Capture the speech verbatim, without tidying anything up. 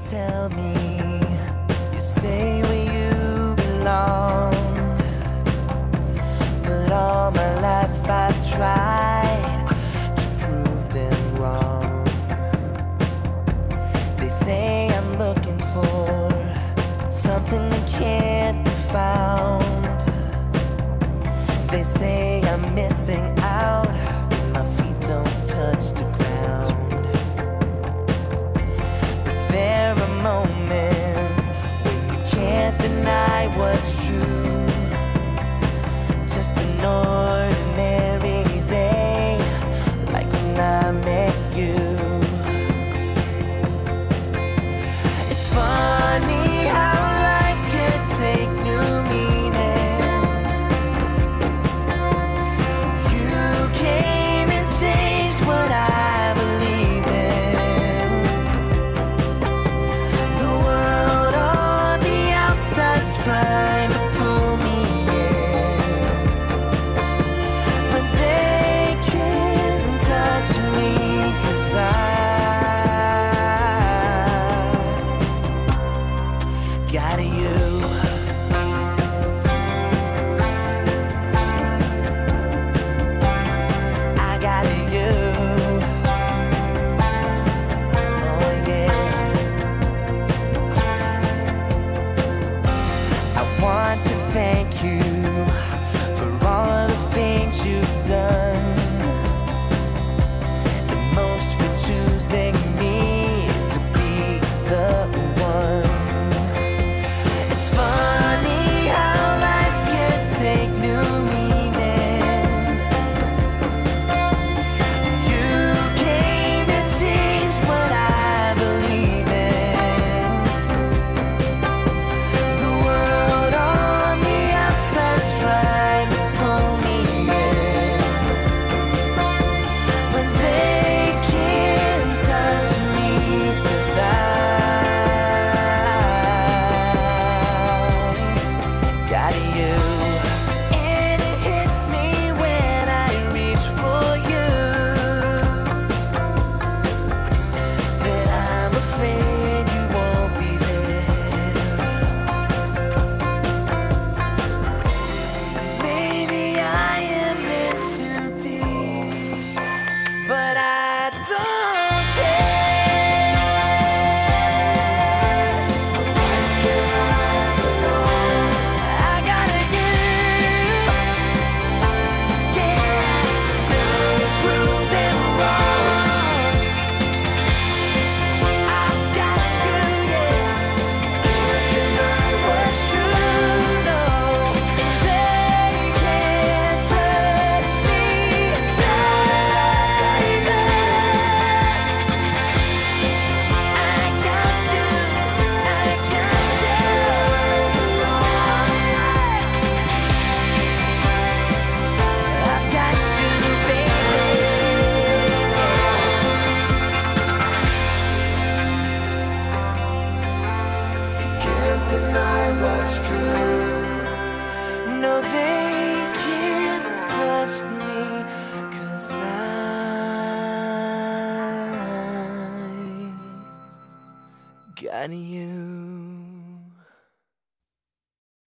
tell me you stay where you belong, but all my life I've tried to prove them wrong. They say I'm looking for something that can't be found. They say I'm missing out, my feet don't touch the ground. But there are moments when you can't deny what's true. Just an ordinary day, like when I met you. It's funny how life can take new meaning. You came and changed what I believe in. The world on the outside's trying to pull me in, but they can't touch me, 'cause I got you. I got you. Oh yeah. I want to thank you for all of the things you've done, and most for choosing me to be the one. It's funny how life can take new meaning. You came and changed what I believe in. The world on the outside's trying to pull me in, but they can't touch me, 'cause I got you. And it hits me when I reach for you that I'm afraid you won't be there. Maybe I am in too deep, but I don't care. Right where I belong, I got you. Yeah, you prove them wrong. I've got you, yeah. Can't deny what's true, no. They can't touch me, baby. I got you, I got you. I've got you, baby. You can't deny what's true. No, they can't touch me, 'cause I got you.